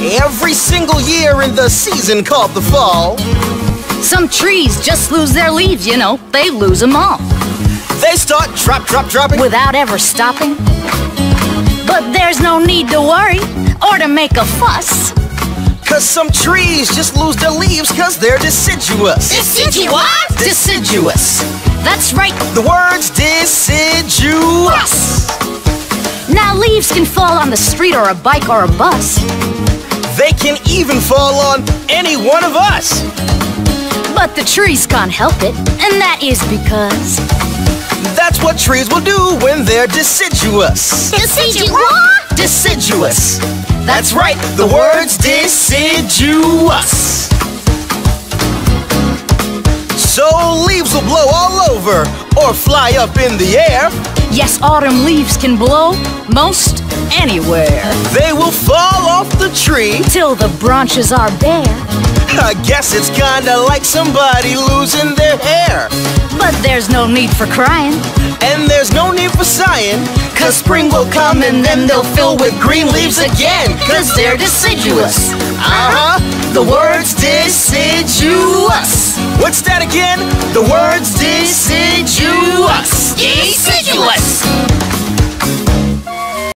every single year in the season called the fall. Some trees just lose their leaves, you know, they lose them all. They start dropping without ever stopping. But there's no need to worry or to make a fuss. 'Cause some trees just lose their leaves 'cause they're deciduous. Deciduous? Deciduous. That's right. The word's deciduous. Now leaves can fall on the street or a bike or a bus. They can even fall on any one of us. But the trees can't help it, and that is because that's what trees will do when they're deciduous. Deciduous? Deciduous. That's right, the word's deciduous. So leaves will blow all over or fly up in the air. Yes, autumn leaves can blow most anywhere. They will fall off the tree till the branches are bare. I guess it's kinda like somebody losing their hair. But there's no need for crying, and there's no need for sighing, 'cause spring will come and then they'll fill with green leaves again, 'cause they're deciduous. The word's deciduous. What's that again? The word's